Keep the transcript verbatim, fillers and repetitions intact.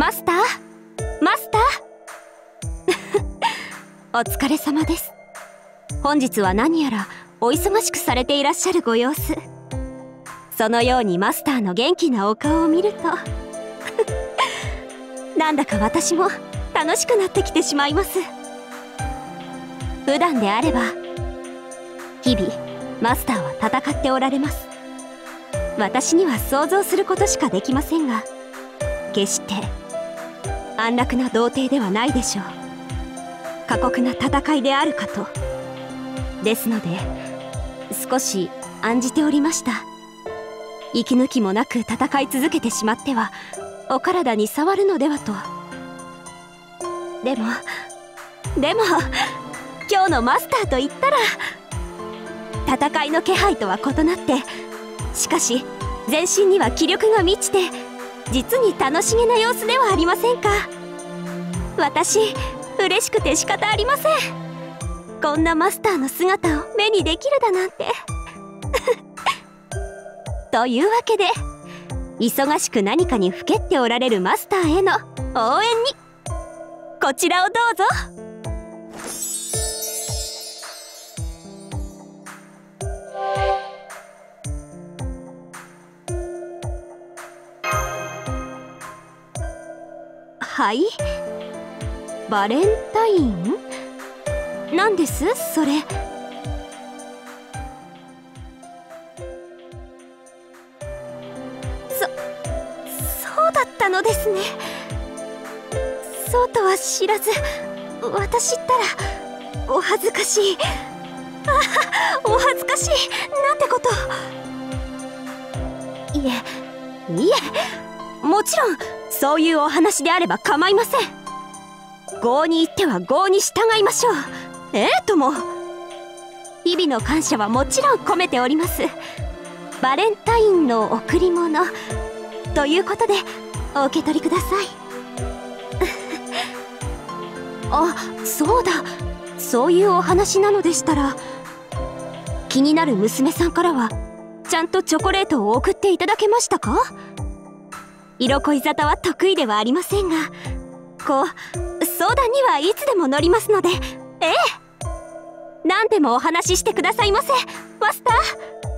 マスターマスターお疲れ様です。本日は何やらお忙しくされていらっしゃるご様子。そのようにマスターの元気なお顔を見るとなんだか私も楽しくなってきてしまいます。普段であれば日々マスターは戦っておられます。私には想像することしかできませんが、決して安楽な童貞ではないでしょう。過酷な戦いであるかと。ですので少し案じておりました。息抜きもなく戦い続けてしまってはお体に障るのではと。でもでも今日のマスターといったら戦いの気配とは異なって、しかし全身には気力が満ちて実に楽しげな様子ではありませんか。私嬉しくて仕方ありません。こんなマスターの姿を目にできるだなんてというわけで、忙しく何かにふけっておられるマスターへの応援にこちらをどうぞ。はい、バレンタインなんですそれ。そそうだったのですね。そうとは知らず、私ったらお恥ずかしい。ああ、お恥ずかしいなんてこと。いえいえ、もちろんそういうお話であれば構いません。郷に言っては郷に従いましょう。ええとも。日々の感謝はもちろん込めております。バレンタインの贈り物ということでお受け取りくださいあ、そうだ、そういうお話なのでしたら、気になる娘さんからはちゃんとチョコレートを送っていただけましたか？色恋沙汰は得意ではありませんが、こう相談にはいつでも乗りますので。ええ、何でもお話ししてくださいませマスター。